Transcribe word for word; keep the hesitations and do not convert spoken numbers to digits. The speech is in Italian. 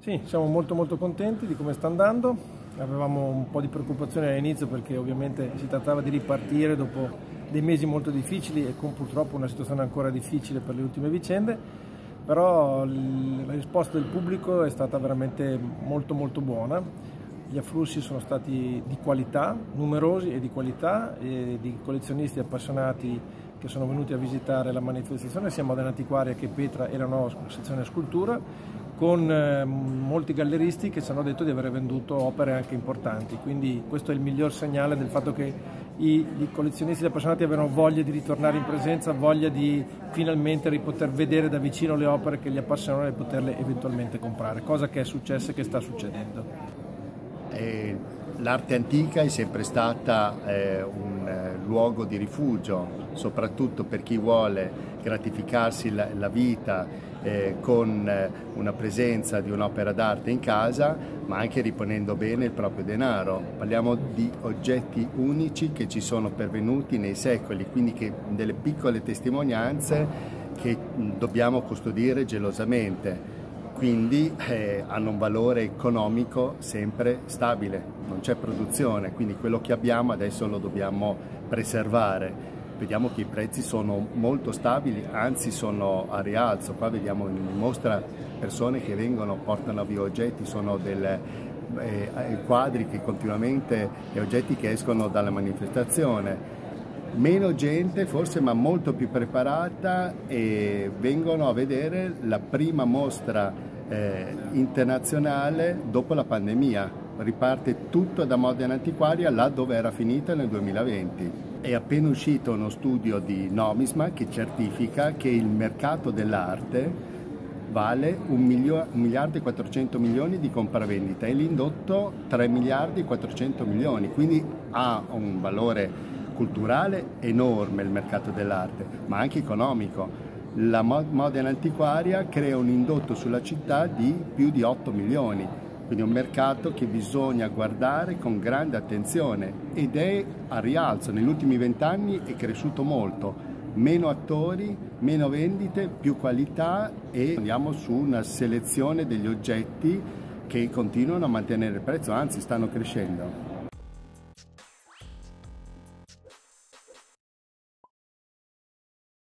Sì, siamo molto molto contenti di come sta andando. Avevamo un po' di preoccupazione all'inizio perché ovviamente si trattava di ripartire dopo dei mesi molto difficili e con purtroppo una situazione ancora difficile per le ultime vicende, però la risposta del pubblico è stata veramente molto molto buona. Gli afflussi sono stati di qualità, numerosi e di qualità, e di collezionisti appassionati che sono venuti a visitare la manifestazione sia Modena Antiquaria che Petra e la nuova sezione scultura, con eh, molti galleristi che ci hanno detto di aver venduto opere anche importanti, quindi questo è il miglior segnale del fatto che i, i collezionisti e appassionati avevano voglia di ritornare in presenza, voglia di finalmente poter vedere da vicino le opere che li appassionano e poterle eventualmente comprare, cosa che è successa e che sta succedendo. Eh, l'arte antica è sempre stata eh, un eh, luogo di rifugio, soprattutto per chi vuole gratificarsi la, la vita eh, con eh, una presenza di un'opera d'arte in casa, ma anche riponendo bene il proprio denaro. Parliamo di oggetti unici che ci sono pervenuti nei secoli, quindi che, delle piccole testimonianze che dobbiamo custodire gelosamente. Quindi eh, hanno un valore economico sempre stabile, non c'è produzione, quindi quello che abbiamo adesso lo dobbiamo preservare. Vediamo che i prezzi sono molto stabili, anzi sono a rialzo. Qua vediamo in mostra persone che vengono, portano via oggetti, sono delle eh, quadri che continuamente, e oggetti che escono dalla manifestazione. Meno gente forse, ma molto più preparata, e vengono a vedere la prima mostra eh, internazionale dopo la pandemia. Riparte tutto da Modena Antiquaria, là dove era finita nel duemilaventi. È appena uscito uno studio di Nomisma che certifica che il mercato dell'arte vale un miliardo e quattrocento milioni di compravendita e l'indotto tre miliardi e quattrocento milioni, quindi ha un valore culturale enorme il mercato dell'arte, ma anche economico. La Modena Antiquaria crea un indotto sulla città di più di otto milioni, quindi un mercato che bisogna guardare con grande attenzione ed è a rialzo. Negli ultimi vent'anni è cresciuto molto, meno attori, meno vendite, più qualità, e andiamo su una selezione degli oggetti che continuano a mantenere il prezzo, anzi stanno crescendo.